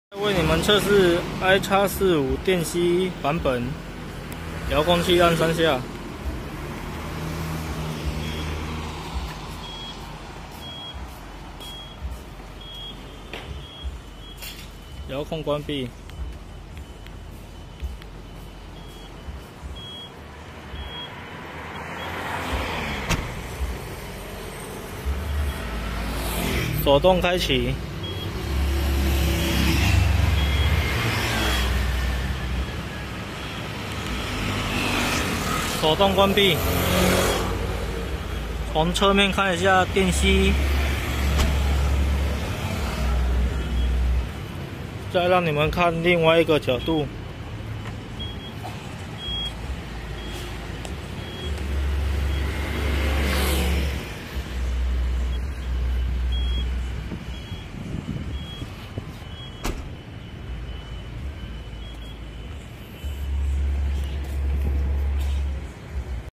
为你们测试 iX45 电吸版本，遥控器按3下，遥控关闭。 手动开启，手动关闭。从侧面看一下电吸，再让你们看另外一个角度。